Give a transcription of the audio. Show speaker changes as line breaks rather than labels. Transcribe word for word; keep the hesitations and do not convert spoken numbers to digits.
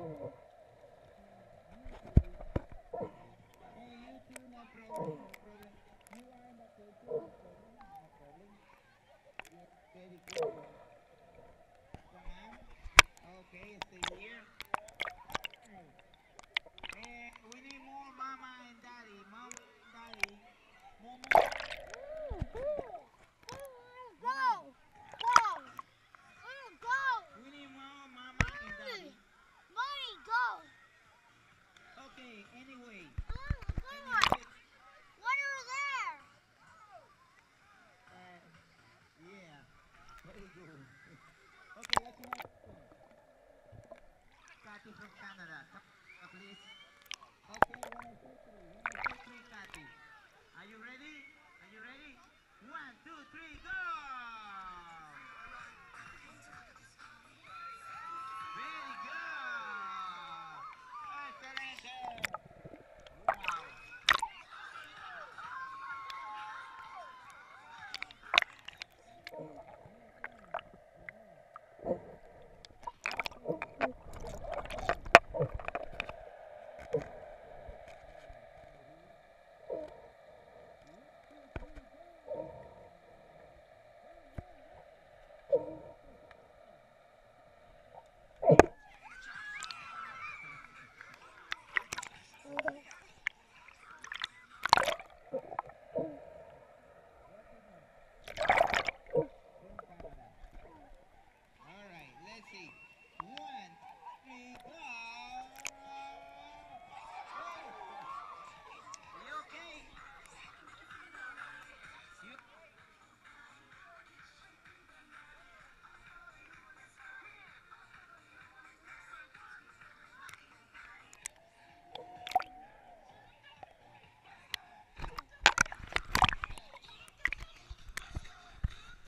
Okay, stay here. Eh, we need more mama and daddy. Mama and daddy. More, more. More.
Go! Go! Go!
We need more mama and daddy.
Mommy, go!
Okay, anyway. Can you
Go!
sit?
What are there?
Uh, yeah. Very good. Okay, what's your next one? Cathy from Canada. Come, uh, please. Okay, one, two, three. One, two, three, Cathy. Are you ready? Are you ready? One, two, three, go!